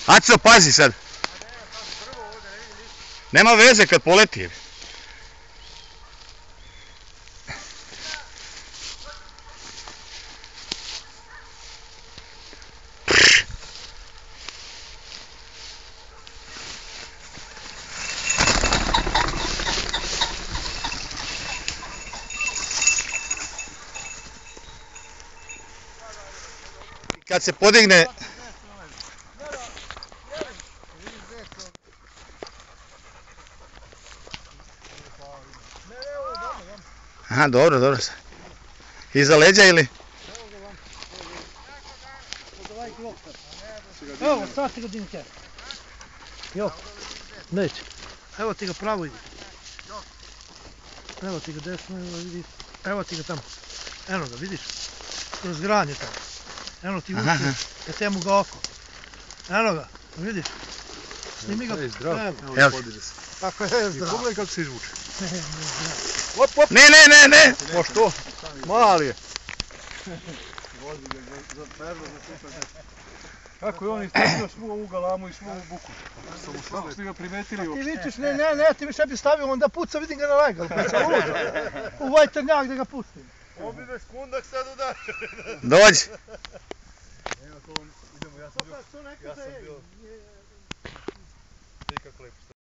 Aco, pazi sad. Nema veze kad poleti. Kad se podigne... Aha, dobro, dobro. Iza leđa ili? Evo, sad ti ga dinke. Jo, neće. Evo ti ga pravo ide. Evo ti ga desno, evo ti ga tamo. Eno ga, vidiš? Kroz granje tamo. Eno ti uči, da temu ga oko. Eno ga, vidiš? Snimi ga. Zdravo, evo podiže se. Tako je, zdravo. Pogledaj kako se izvuče. Op, op. Ne! Što? Mali je. Kako je on istražio svu ovu galamu i svu ovu buku? Kako ste ga primetili uopšte? Ti vidiš, ne, ti više bi stavio, onda puca, vidim ga na legal, pa će ludo. U vajtrnjak da ga pustim. On bi bez kundak sad udari. Dođi. Idemo, ja sam bio...